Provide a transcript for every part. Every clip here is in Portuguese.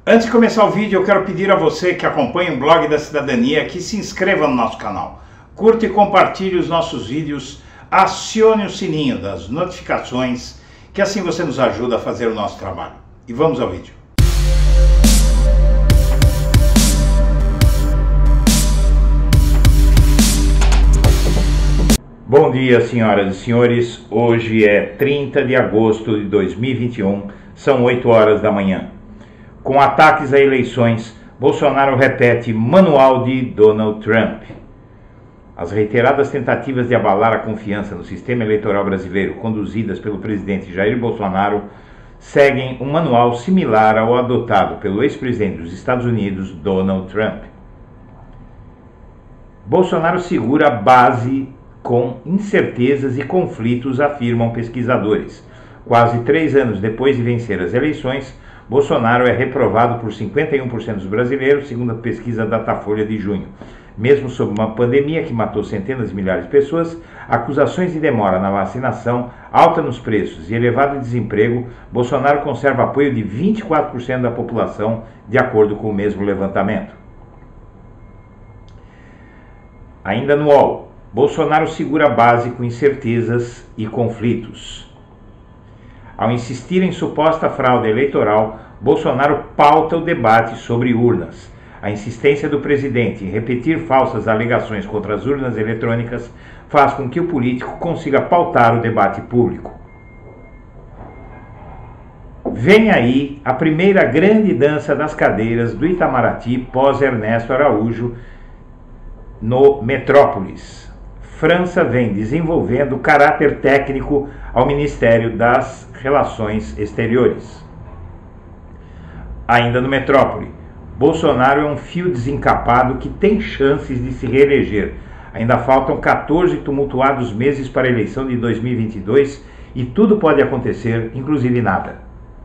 Antes de começar o vídeo, eu quero pedir a você que acompanha o Blog da Cidadania que se inscreva no nosso canal. Curta e compartilhe os nossos vídeos, acione o sininho das notificações, que assim você nos ajuda a fazer o nosso trabalho. E vamos ao vídeo. Bom dia, senhoras e senhores. Hoje é 30 de agosto de 2021, são 8 horas da manhã. Com ataques a eleições, Bolsonaro repete manual de Donald Trump. As reiteradas tentativas de abalar a confiança no sistema eleitoral brasileiro, conduzidas pelo presidente Jair Bolsonaro, seguem um manual similar ao adotado pelo ex-presidente dos Estados Unidos, Donald Trump. Bolsonaro segura a base com incertezas e conflitos, afirmam pesquisadores. Quase 3 anos depois de vencer as eleições, Bolsonaro é reprovado por 51% dos brasileiros, segundo a pesquisa Datafolha de junho. Mesmo sob uma pandemia que matou centenas de milhares de pessoas, acusações de demora na vacinação, alta nos preços e elevado desemprego, Bolsonaro conserva apoio de 24% da população, de acordo com o mesmo levantamento. Ainda no UOL, Bolsonaro segura a base com incertezas e conflitos. Ao insistir em suposta fraude eleitoral, Bolsonaro pauta o debate sobre urnas. A insistência do presidente em repetir falsas alegações contra as urnas eletrônicas faz com que o político consiga pautar o debate público. Vem aí a primeira grande dança das cadeiras do Itamaraty pós-Ernesto Araújo no Metrópolis. França vem desenvolvendo caráter técnico ao Ministério das Relações Exteriores. Ainda no Metrópole, Bolsonaro é um fio desencapado que tem chances de se reeleger. Ainda faltam 14 tumultuados meses para a eleição de 2022 e tudo pode acontecer, inclusive nada.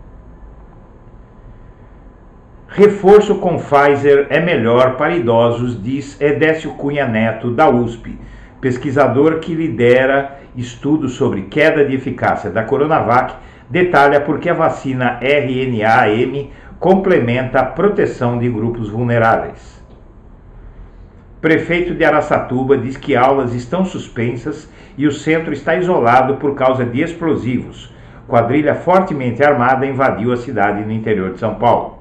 Reforço com Pfizer é melhor para idosos, diz Edécio Cunha Neto, da USP. Pesquisador que lidera estudos sobre queda de eficácia da Coronavac, detalha por que a vacina RNA-M complementa a proteção de grupos vulneráveis. Prefeito de Araçatuba diz que aulas estão suspensas e o centro está isolado por causa de explosivos. Quadrilha fortemente armada invadiu a cidade no interior de São Paulo.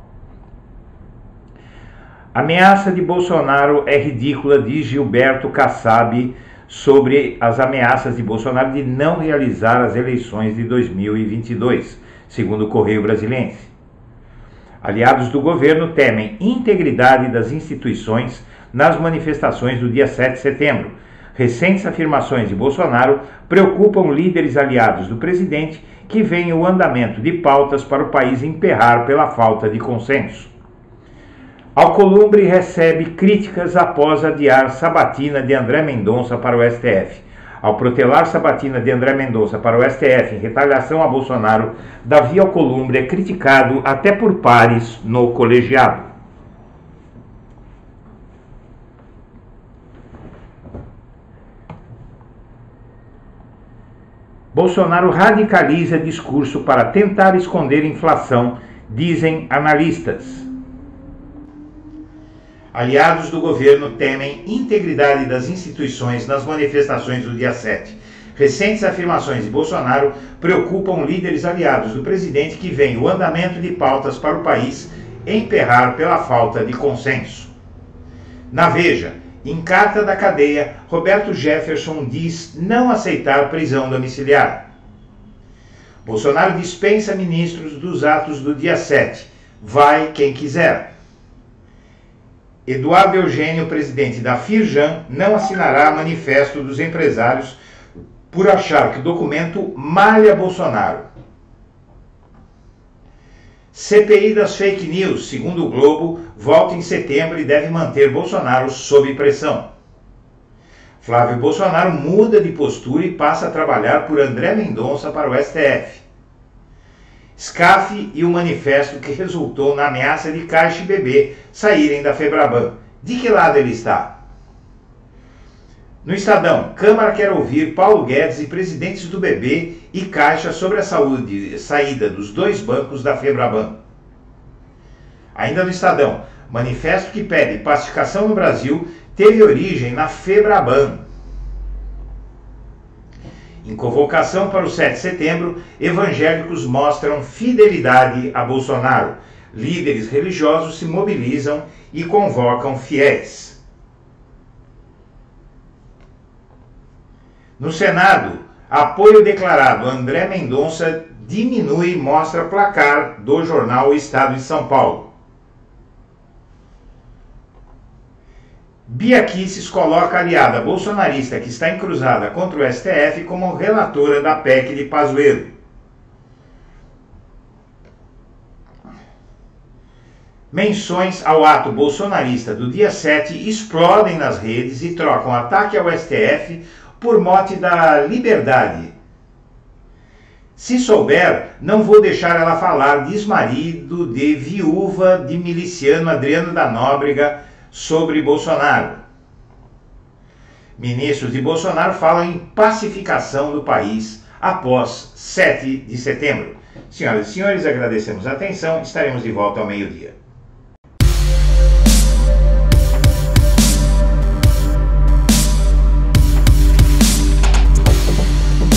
A ameaça de Bolsonaro é ridícula, diz Gilberto Kassab sobre as ameaças de Bolsonaro de não realizar as eleições de 2022, segundo o Correio Brasiliense. Aliados do governo temem integridade das instituições nas manifestações do dia 7 de setembro. Recentes afirmações de Bolsonaro preocupam líderes aliados do presidente que veem o andamento de pautas para o país emperrar pela falta de consenso. Alcolumbre recebe críticas após adiar sabatina de André Mendonça para o STF. Ao protelar sabatina de André Mendonça para o STF em retaliação a Bolsonaro, Davi Alcolumbre é criticado até por pares no colegiado. Bolsonaro radicaliza discurso para tentar esconder inflação, dizem analistas. Aliados do governo temem integridade das instituições nas manifestações do dia 7. Recentes afirmações de Bolsonaro preocupam líderes aliados do presidente que veem o andamento de pautas para o país emperrar pela falta de consenso. Na Veja, em carta da cadeia, Roberto Jefferson diz não aceitar prisão domiciliar. Bolsonaro dispensa ministros dos atos do dia 7. Vai quem quiser. Eduardo Eugênio, presidente da Firjan, não assinará manifesto dos empresários por achar que o documento malha Bolsonaro. CPI das fake news, segundo o Globo, volta em setembro e deve manter Bolsonaro sob pressão. Flávio Bolsonaro muda de postura e passa a trabalhar por André Mendonça para o STF. SCAF e o manifesto que resultou na ameaça de Caixa e BB saírem da Febraban. De que lado ele está? No Estadão, Câmara quer ouvir Paulo Guedes e presidentes do BB e Caixa sobre a saída dos 2 bancos da Febraban. Ainda no Estadão, manifesto que pede pacificação no Brasil teve origem na Febraban. Em convocação para o 7 de setembro, evangélicos mostram fidelidade a Bolsonaro. Líderes religiosos se mobilizam e convocam fiéis. No Senado, apoio declarado a André Mendonça diminui e mostra placar do jornal O Estado de São Paulo. Bia Kicis coloca a aliada bolsonarista que está encruzada contra o STF como relatora da PEC de Pazuello. Menções ao ato bolsonarista do dia 7 explodem nas redes e trocam ataque ao STF por mote da liberdade. Se souber, não vou deixar ela falar de ex-marido de viúva de miliciano Adriano da Nóbrega sobre Bolsonaro. Ministros de Bolsonaro falam em pacificação do país após 7 de setembro. Senhoras e senhores, agradecemos a atenção. Estaremos de volta ao meio-dia.